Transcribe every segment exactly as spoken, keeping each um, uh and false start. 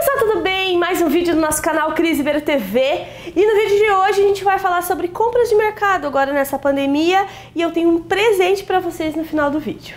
pessoal, tudo bem? Mais um vídeo do nosso canal Cris Ribeiro T V. E no vídeo de hoje a gente vai falar sobre compras de mercado agora nessa pandemia. E eu tenho um presente pra vocês no final do vídeo.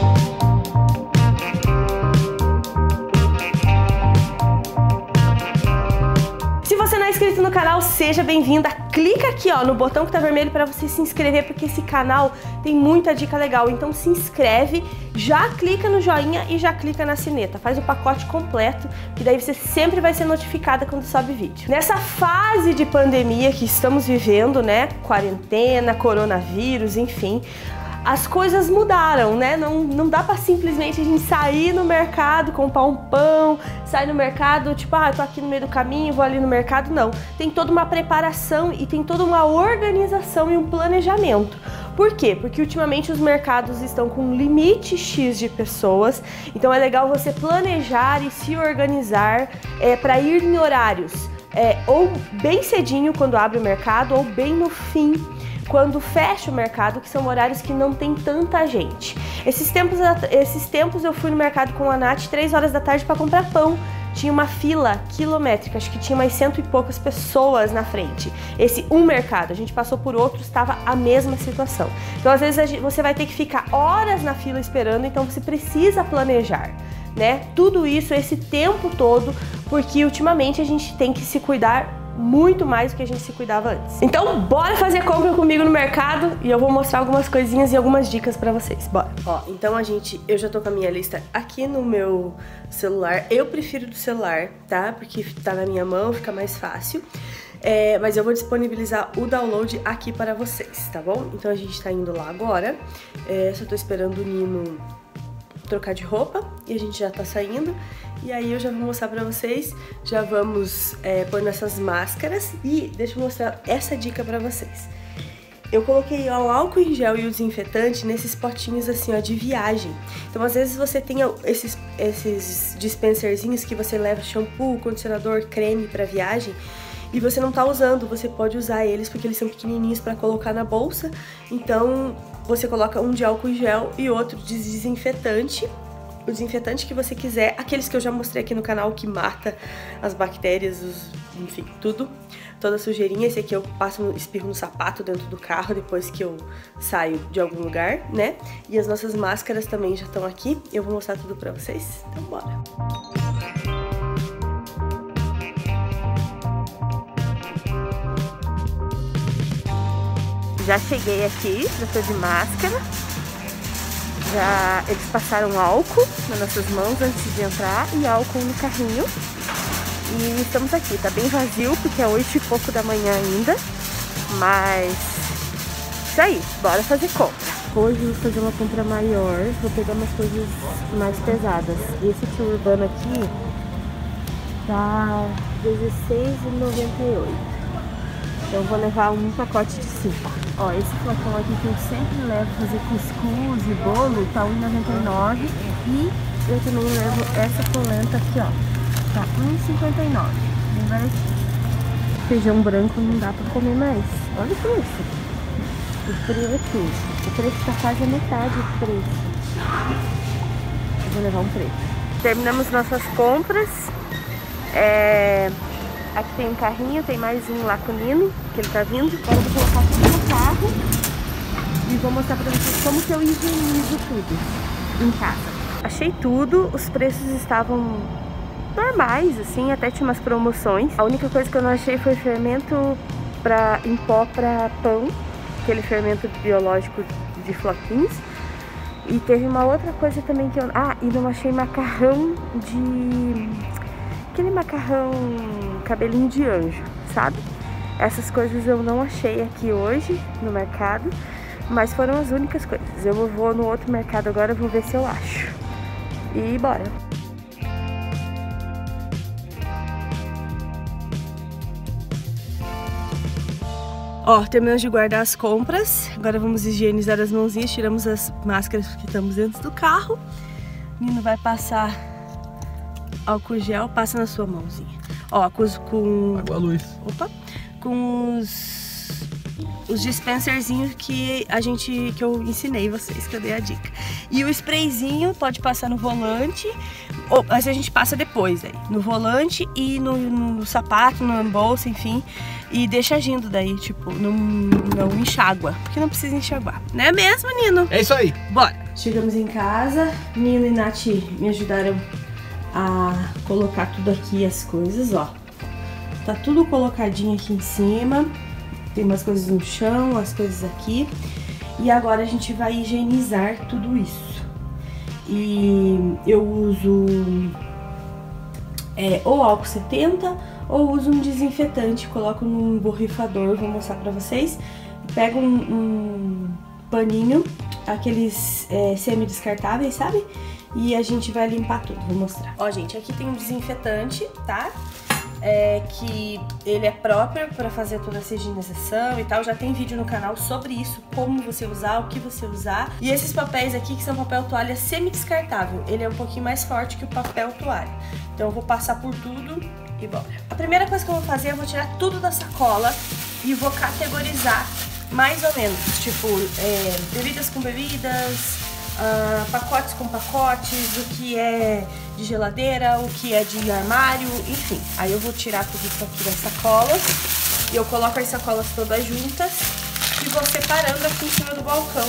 Se você não é inscrito no canal, seja bem-vinda. Clica aqui ó, no botão que tá vermelho para você se inscrever, porque esse canal tem muita dica legal. Então se inscreve, já clica no joinha e já clica na sineta. Faz o pacote completo, que daí você sempre vai ser notificada quando sobe vídeo. Nessa fase de pandemia que estamos vivendo, né? Quarentena, coronavírus, enfim... As coisas mudaram, né? Não, não dá pra simplesmente a gente sair no mercado, comprar um pão, sair no mercado, tipo, ah, eu tô aqui no meio do caminho, vou ali no mercado. Não. Tem toda uma preparação e tem toda uma organização e um planejamento. Por quê? Porque ultimamente os mercados estão com um limite X de pessoas, então é legal você planejar e se organizar é, para ir em horários é, ou bem cedinho quando abre o mercado ou bem no fim, quando fecha o mercado, que são horários que não tem tanta gente. Esses tempos, esses tempos eu fui no mercado com a Nath três horas da tarde para comprar pão. Tinha uma fila quilométrica, acho que tinha mais cento e poucas pessoas na frente. Esse um mercado, a gente passou por outros, estava a mesma situação. Então às vezes a gente, você vai ter que ficar horas na fila esperando, então você precisa planejar, né? Tudo isso, esse tempo todo, porque ultimamente a gente tem que se cuidar muito mais do que a gente se cuidava antes. Então bora fazer compra comigo no mercado e eu vou mostrar algumas coisinhas e algumas dicas pra vocês, bora. Ó, então a gente, eu já tô com a minha lista aqui no meu celular. Eu prefiro do celular, tá? Porque tá na minha mão, fica mais fácil. É, mas eu vou disponibilizar o download aqui para vocês, tá bom? Então a gente tá indo lá agora. É, só tô esperando o Nino trocar de roupa e a gente já tá saindo. E aí eu já vou mostrar pra vocês, já vamos é, pôr nessas máscaras. E deixa eu mostrar essa dica pra vocês. Eu coloquei ó, o álcool em gel e o desinfetante nesses potinhos assim ó, de viagem. Então às vezes você tem esses, esses dispenserzinhos que você leva shampoo, condicionador, creme pra viagem e você não tá usando, você pode usar eles porque eles são pequenininhos pra colocar na bolsa. Então você coloca um de álcool em gel e outro de desinfetante. O desinfetante que você quiser, aqueles que eu já mostrei aqui no canal que mata as bactérias, os, enfim, tudo, toda a sujeirinha. Esse aqui eu passo, espirro no sapato dentro do carro depois que eu saio de algum lugar, né? E as nossas máscaras também já estão aqui, eu vou mostrar tudo pra vocês, então bora! Já cheguei aqui, já tô de máscara. Já eles passaram álcool nas nossas mãos antes de entrar e álcool no carrinho. E estamos aqui, tá bem vazio porque é oito e pouco da manhã ainda. Mas isso aí, bora fazer compra. Hoje eu vou fazer uma compra maior, vou pegar umas coisas mais pesadas. Esse tio Urbano aqui tá dezesseis reais e noventa e oito centavos. Então eu vou levar um pacote de cinco. Ó, esse flocão aqui que eu sempre levo fazer cuscuz e bolo, tá um real e noventa e nove centavos. E eu também levo essa polenta aqui, ó, tá um real e cinquenta e nove centavos. Bem baratinho. Feijão branco não dá pra comer mais. Olha o preço. O preço. O preço tá quase a metade do preço. Eu vou levar um preto. Terminamos nossas compras. É... Aqui tem um carrinho, tem mais um lá com o Nino, que ele tá vindo. Agora eu vou colocar tudo no carro e vou mostrar pra vocês como que eu higienizo tudo em casa. Achei tudo, os preços estavam normais, assim, até tinha umas promoções. A única coisa que eu não achei foi fermento pra, em pó pra pão, aquele fermento biológico de floquinhos. E teve uma outra coisa também que eu... Ah, e não achei macarrão de... aquele macarrão cabelinho de anjo, sabe? Essas coisas eu não achei aqui hoje no mercado, mas foram as únicas coisas. Eu vou no outro mercado agora, vou ver se eu acho. E bora! Ó, terminamos de guardar as compras, agora vamos higienizar as mãozinhas, tiramos as máscaras que estamos dentro do carro. O Nino vai passar álcool gel, passa na sua mãozinha. Ó, com... com água luz. Opa! Com os... os dispenserzinhos que a gente... que eu ensinei vocês, que eu dei a dica. E o sprayzinho pode passar no volante, ou, mas a gente passa depois aí, no volante e no, no sapato, no bolsa, enfim, e deixa agindo daí, tipo, não, não enxágua, porque não precisa enxaguar, não é mesmo, Nino? É isso aí. Bora! Chegamos em casa, Nino e Nath me ajudaram a colocar tudo aqui, as coisas, ó. Tá tudo colocadinho aqui em cima, tem umas coisas no chão, as coisas aqui. E agora a gente vai higienizar tudo isso. E eu uso é, ou álcool setenta ou uso um desinfetante, coloco num borrifador, vou mostrar pra vocês. Pego um, um paninho, aqueles é, semi-descartáveis, sabe? E a gente vai limpar tudo, vou mostrar. Ó, gente, aqui tem um desinfetante, tá? É, que ele é próprio para fazer toda essa higienização e tal. Já tem vídeo no canal sobre isso, como você usar, o que você usar. E esses papéis aqui, que são papel toalha semi-descartável, ele é um pouquinho mais forte que o papel toalha. Então eu vou passar por tudo e bora. A primeira coisa que eu vou fazer, eu vou tirar tudo da sacola e vou categorizar mais ou menos, tipo, é, bebidas com bebidas, uh, pacotes com pacotes, o que é de geladeira, o que é de armário, enfim. Aí eu vou tirar tudo isso aqui das sacolas e eu coloco as sacolas todas juntas e vou separando aqui em cima do balcão.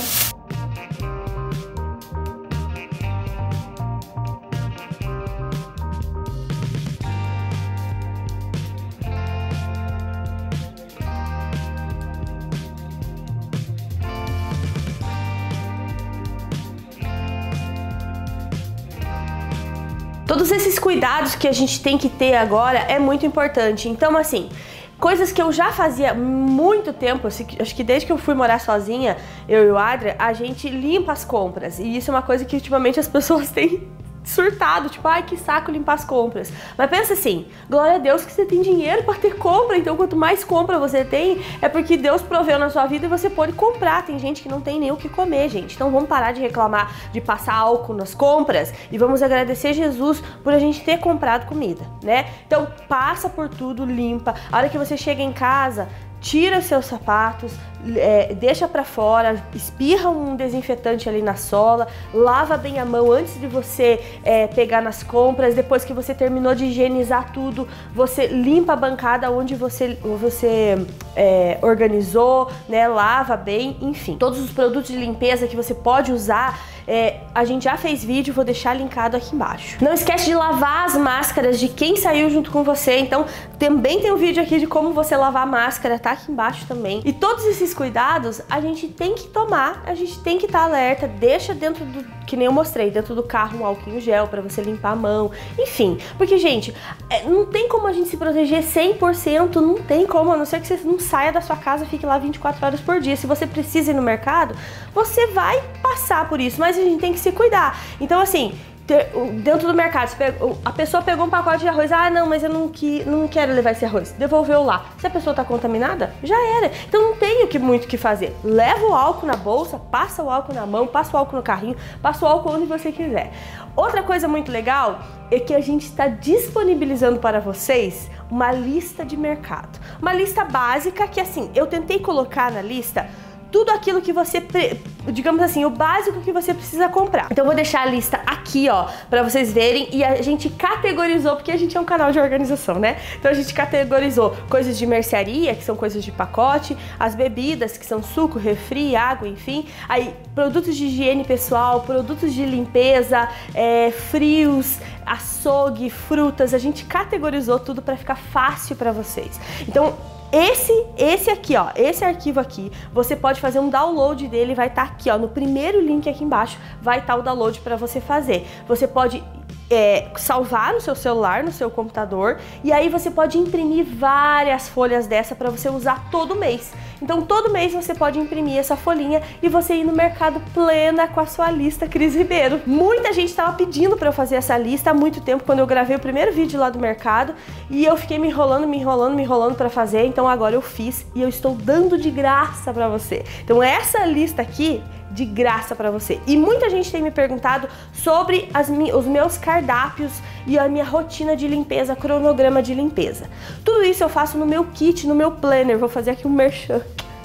Todos esses cuidados que a gente tem que ter agora é muito importante. Então, assim, coisas que eu já fazia há muito tempo, acho que desde que eu fui morar sozinha, eu e o Adria, a gente limpa as compras. E isso é uma coisa que ultimamente as pessoas têm surtado, tipo, ai, que saco limpar as compras. Mas pensa assim, glória a Deus que você tem dinheiro para ter compra, então quanto mais compra você tem, é porque Deus proveu na sua vida e você pode comprar. Tem gente que não tem nem o que comer, gente. Então vamos parar de reclamar de passar álcool nas compras e vamos agradecer Jesus por a gente ter comprado comida, né? Então passa por tudo, limpa. A hora que você chega em casa, tira os seus sapatos, é, deixa pra fora, espirra um desinfetante ali na sola, lava bem a mão antes de você é, pegar nas compras. Depois que você terminou de higienizar tudo, você limpa a bancada onde você, você é, organizou, né? Lava bem, enfim. Todos os produtos de limpeza que você pode usar, é, a gente já fez vídeo, vou deixar linkado aqui embaixo. Não esquece de lavar as máscaras de quem saiu junto com você, então também tem um vídeo aqui de como você lavar a máscara, tá aqui embaixo também. E todos esses cuidados a gente tem que tomar, a gente tem que estar alerta, deixa dentro do, que nem eu mostrei, dentro do carro um álcool gel pra você limpar a mão, enfim. Porque, gente, é, não tem como a gente se proteger cem por cento, não tem como, a não ser que você não saia da sua casa e fique lá vinte e quatro horas por dia. Se você precisa ir no mercado, você vai passar por isso, mas a gente tem que se cuidar. Então, assim, dentro do mercado, a pessoa pegou um pacote de arroz, ah, não, mas eu não, que, não quero levar esse arroz, devolveu lá. Se a pessoa tá contaminada, já era. Então não tem o que, muito o que fazer. Leva o álcool na bolsa, passa o álcool na mão, passa o álcool no carrinho, passa o álcool onde você quiser. Outra coisa muito legal é que a gente está disponibilizando para vocês uma lista de mercado. Uma lista básica que, assim, eu tentei colocar na lista tudo aquilo que você, digamos assim, o básico que você precisa comprar. Então eu vou deixar a lista aqui, ó, pra vocês verem. E a gente categorizou, porque a gente é um canal de organização, né? Então a gente categorizou coisas de mercearia, que são coisas de pacote, as bebidas, que são suco, refri, água, enfim. Aí, produtos de higiene pessoal, produtos de limpeza, é, frios, açougue, frutas. A gente categorizou tudo pra ficar fácil pra vocês. Então, Esse, esse aqui, ó, esse arquivo aqui, você pode fazer um download dele, vai estar aqui, ó, no primeiro link aqui embaixo, vai estar o download para você fazer. Você pode é, salvar no seu celular, no seu computador, e aí você pode imprimir várias folhas dessa para você usar todo mês. Então todo mês você pode imprimir essa folhinha e você ir no mercado plena com a sua lista Cris Ribeiro. Muita gente estava pedindo para eu fazer essa lista há muito tempo, quando eu gravei o primeiro vídeo lá do mercado, e eu fiquei me enrolando, me enrolando, me enrolando para fazer, então agora eu fiz e eu estou dando de graça para você. Então essa lista aqui, de graça para você. E muita gente tem me perguntado sobre as, os meus cardápios e a minha rotina de limpeza, cronograma de limpeza. Tudo isso eu faço no meu kit, no meu planner. Vou fazer aqui um merchan.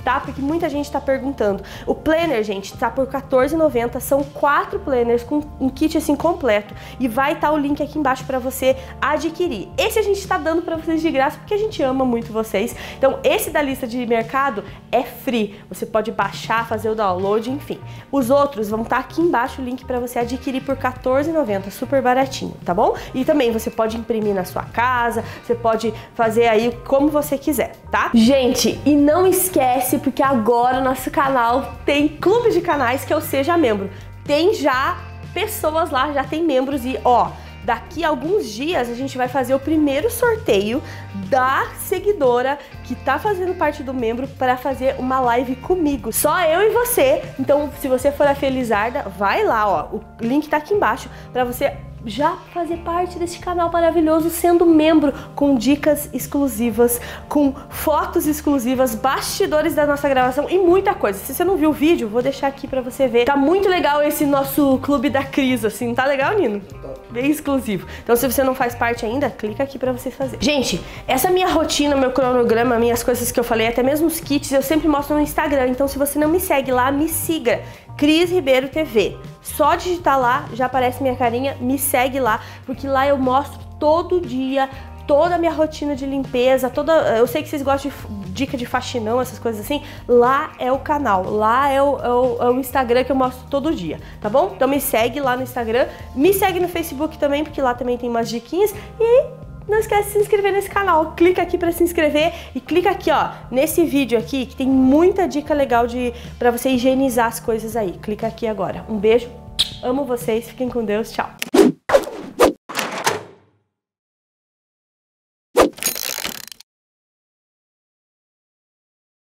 tá? Porque muita gente tá perguntando. O planner, gente, tá por quatorze reais e noventa centavos, são quatro planners com um kit assim completo e vai estar tá o link aqui embaixo para você adquirir. Esse a gente tá dando para vocês de graça porque a gente ama muito vocês. Então, esse da lista de mercado é free. Você pode baixar, fazer o download, enfim. Os outros vão estar tá aqui embaixo o link para você adquirir por quatorze reais e noventa centavos, super baratinho, tá bom? E também você pode imprimir na sua casa, você pode fazer aí como você quiser, tá? Gente, e não esquece, porque agora o nosso canal tem clube de canais que eu seja membro. Tem já pessoas lá, já tem membros e ó, daqui a alguns dias a gente vai fazer o primeiro sorteio da seguidora que tá fazendo parte do membro para fazer uma live comigo. Só eu e você. Então, se você for a Felizarda, vai lá, ó. O link tá aqui embaixo para você já fazer parte desse canal maravilhoso sendo membro, com dicas exclusivas, com fotos exclusivas, bastidores da nossa gravação e muita coisa. Se você não viu o vídeo, vou deixar aqui pra você ver. Tá muito legal esse nosso clube da Cris, assim, tá legal, Nino? Bem exclusivo. Então, se você não faz parte ainda, clica aqui pra você fazer. Gente, essa minha rotina, meu cronograma, minhas coisas que eu falei, até mesmo os kits, eu sempre mostro no Instagram. Então, se você não me segue lá, me siga. Cris Ribeiro T V. Só digitar lá, já aparece minha carinha, me segue lá, porque lá eu mostro todo dia toda a minha rotina de limpeza, toda, eu sei que vocês gostam de dica de faxinão, essas coisas assim, lá é o canal, lá é o, é, o, é o Instagram que eu mostro todo dia, tá bom? Então me segue lá no Instagram, me segue no Facebook também, porque lá também tem umas diquinhas, e não esquece de se inscrever nesse canal, clica aqui pra se inscrever e clica aqui, ó, nesse vídeo aqui, que tem muita dica legal de, pra você higienizar as coisas aí, clica aqui agora. Um beijo, amo vocês, fiquem com Deus, tchau!